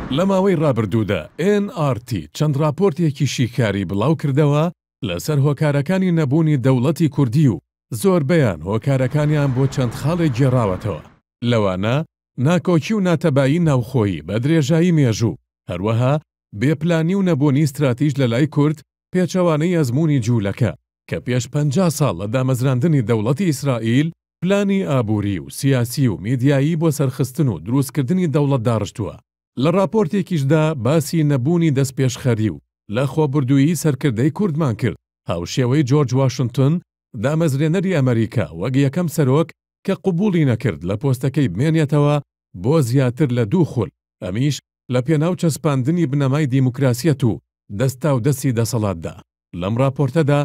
لە ماوەی ڕابردوودا NRT چەند راپۆرتێکی شیکاری بڵاو کردەوە لەسەر هۆکارەکانی نەبوونی دەوڵەتی کوردی و زۆربەیان هۆکارەکانیان بۆ چەند خاڵێک گێڕاوەتەوە. لەوانە ناکۆچی و ناتەبایی ناوخۆیی بە درێژایی مێژوو، هەروەها بێپلانی و نەبوونی استراتیژ لە لای کورد، پێچەوانەی ئەزموونی جوولەکە کە پێش 50 ساڵ لە دامەزراندنی دەوڵەتی ئیسرائیل پلانی ئابووری و سیاسی و میدیایی بۆ سەرخستن و دروستکردنی دەوڵەت داڕشتووە. لە راپۆرتێکیشدا باسی نەبوونی دەستپێشخەری و لە خۆبردوویی سەرکردەی کوردمان کرد. هاوشێوەی جۆرج واشنتن دامەزرێنەری ئەمریکا وەک یەکەم سەرۆک کە قبوڵی نەکرد لە پۆستەکەی بمێنێتەوە بۆ زیاتر لە 2 خول، ئەمیش لە پێناو چەسپاندنی بنەمای دیموکراسیەت و دەستا و دەستی دەسەڵاتدا. لەم راپۆرتەدا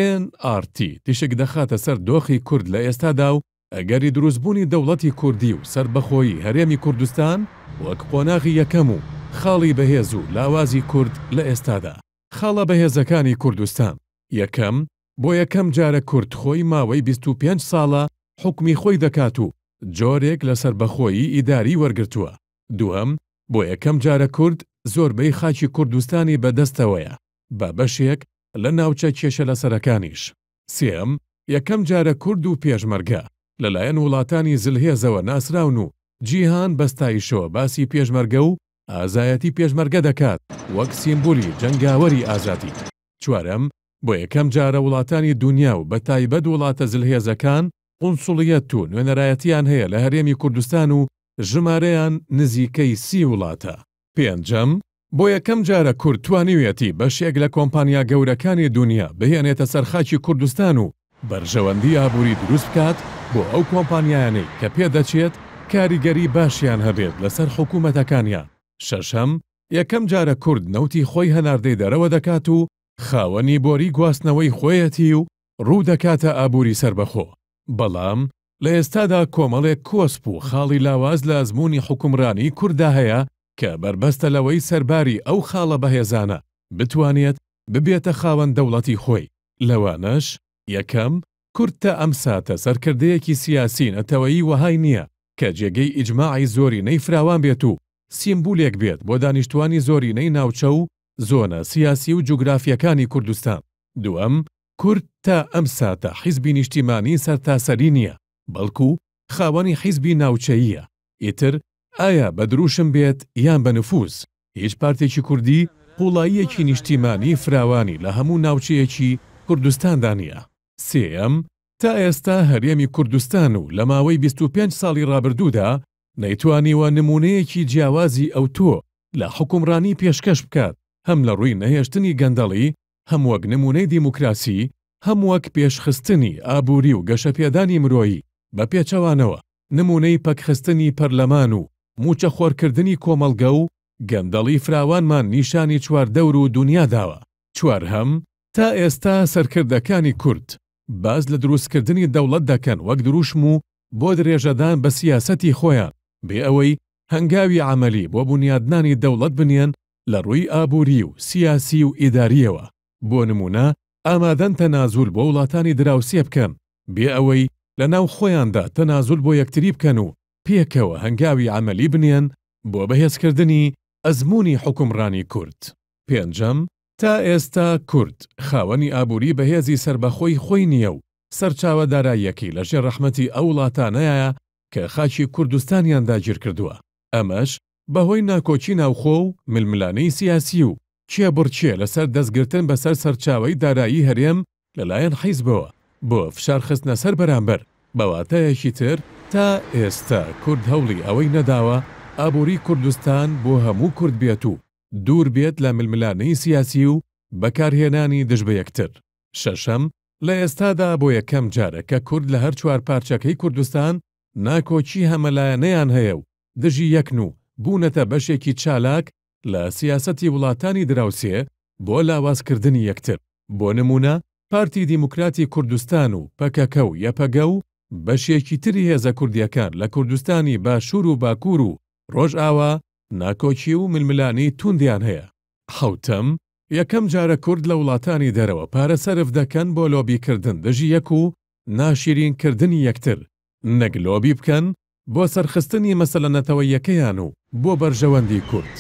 NRT تیشک دەخاتە سەر دۆخی کورد لە ئێستادا و ئەگەری دروستبوونی دەوڵەتی کوردی و سەربەخۆیی هەرێمی کوردستان وەک قۆناغی یەکەم و خاڵی بەهێز و لاوازی کورد لە ئێستادا. خاڵە بەهێزەکانی کوردستان: یەکەم، بۆ یەکەم جارە کورد خۆی ماوەی 25 ساڵە حکمی خۆی دەکات و جۆرێک لە سەربەخۆیی ئیداری وەرگرتووە. دووەم، بۆ یەکەم جارە کورد زۆربەی خاکی کوردستانی بەدەستەوەیە بە بەشێک لە ناوچە کێشە لەسەرەکانیش. سێم، یەکەم جارە کورد و پێشمەرگە لەلایەن وڵاتانی زلهێزەوە ناسراون و جیهان بەستایشەوە باسی پێشمەرگە و ئازایەتی پێشمەرگە دەکات وەک سیمبولی جەنگاوەری ئازادی. چوارەم، بۆ یەکەم جارە وڵاتانی دنیا و بە تایبەت وڵاتە زلهێزەکان قونسوڵیەت و نوێنەرایەتیان هەیە لە هەرێمی کوردستان و ژمارەیان نزیکەی 30 وڵاتە. پێنجەم، بۆ یەکەم جارە کورد توانیوێتی بەشێک لە کۆمپانیا گەورەکانی دنیا بهێنێتە سەرخاکی کوردستان و بەرژەوەندی ئابووری دروست بکات بۆ ئەو کۆمپانیایانەی کە پێدەچێت کاریگەری باشیان هەبێت لەسەر حکوومەتەکانیان. شەشەم، یەکەم جارە کورد نەوتی خۆی هەناردەی دەرەوە دەکات و خاوەنی بۆری گواستنەوەی خۆیەتی و ڕوو دەکاتە ئابووری سەربەخۆ. بەڵام لە ئێستادا کۆمەڵێک کۆسپ و خاڵی لاواز لە ئەزموونی حکومڕانی کووردا هەیە کە بربەستە لەوەی سەرباری ئەو خاڵە بەهێزانە بتوانێت ببێتە خاوەن دەوڵەتی خۆی. لەوانەش یەکەم، کورد تا ئەم ساتە سەرکردەیەکی سیاسی نەتەوەیی وەهای نییە کە جێگەی ئیجماعی زۆرینەی فراوان بێت و سیمبولێک بێت بۆ دانیشتوانی زۆرینەی ناوچە و زۆنە سیاسی و جوگرافیەکانی کوردستان. دووەم، کورد تا ئەم ساتە حیزبی نیشتیمانی سەرتاسەری نییە، بەڵکو خاوەنی حیزبی ناوچەییە. ئیتر ئایا بە دروشم بێت یان بە نفوز، هیچ پارتێکی کوردی قوڵاییەکی نیشتیمانی فراوانی لە هەموو ناوچەیەکی کوردستاندا نییە. سێەم، تا ئێستا هەرێمی کوردستان و لە ماوەی 25 ساڵی ڕابردوودا نەیتوانیوە نمونەیەکی جیاوازی ئەو تۆ لە حکومڕانی پێشکەش بکات، هەم لە ڕووی نەهێشتنی گەندەڵی، هەم وەک نمونەی دیموکراسی، هەم وەک پێشخستنی ئابووری و گەشەپێدانی مرۆیی بە پێچەوانەوە، نمونەی پەکخستنی پەرلەمان و موچە خۆرکردنی کۆمەڵگە و گەندەڵی فراوانمان نیشانی چواردەور و دنیا داوە. چوارهەم، تا ئێستا سەرکردەکانی کورد باز لە دروستکردنی دەوڵەت دەکەن وەک دروشم و بۆ درێژەدان بە سیاسەتی خۆیان بێ ئەوەی هەنگاوی عملی بۆ بنیادنانی دەوڵەت بنێن لە ڕووی ئابووری و سیاسی و ئیداریەوە. بۆ نمونە ئامادەن تەنازول بۆ وڵاتانی دراوسێ بکەن بێ ئەوەی لە ناو خۆیاندا تەنازول بۆ یەکتری بکەن و پێکەوە هەنگاوی عملی بنێن بۆ بەهێزکردنی ئەزموونی حکومڕانی کورد. پێنجەم، تا ئێستا کورد خاوەنی ئابووری بەهێزی سەربەخۆی خۆی نییە و سەرچاوە داراییەکی لەژێر ڕەحمەتی ئەو وڵاتانەیە کە خاکی کوردستانیان داگیر کردووە. ئەمەش بەهۆی ناکۆچی ناوخۆ و ململانەی سیاسی و چێبڕچێ لەسەر دەستگرتن بەسەر سەرچاوەی دارایی هەرێم لەلایەن حیزبەوە بۆ فشار خستنە سەر بەرامبەر. بەواتایەکی تر تا ئێستا کورد هەوڵی ئەوەی نەداوە ئابووری کوردستان بۆ هەموو کورد بێت و دوور بێت لە ململانەی سیاسی و بەکارهێنانی دژ بە یەکتر. شەشەم، لە ئێستادا بۆ یەکەم جارە کە کورد لە هەر چوار پارچەکەی کوردستان ناکۆچی هەمەلایەنەیان هەیە و دژی یەکن و بوونەتە بەشێکی چالاک لە سیاسەتی وڵاتانی دراوسێ بۆ لاوازکردنی یەکتر. بۆ نمونە پارتی دیموکراتی کوردستان و پەکەکە و یەپەگە و بەشێکی تری هێزە کوردیەکان لە کوردستانی باشوور و باکوور و ڕۆژئاوا ناکۆچی و ململانی توندیان هەیە. حەوتەم، یەکەم جارە کورد لە وڵاتانی دەرەوە پارە سەرف دەکەن بۆ لۆبیکردن دژی یەک و ناشرینکردنی یەکتر، نەک لۆبی بکەن بۆ سەرخستنی مەسەلە نەتەوەیەکەیان و بۆ بەرژەوەندی کورد.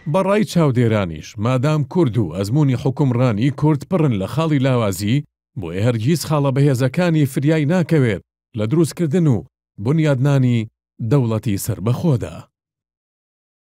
بەڕای چاودێرانیش مادام کورد و ئەزمموی حکومڕانی کورد پڕن لە خاڵی لاوازی بۆیە هەرگیز خاڵە بەهێزەکانی فریای ناکەوێت لە دروستکردن و بنیادنانی دەوڵەتی سربەخۆدا.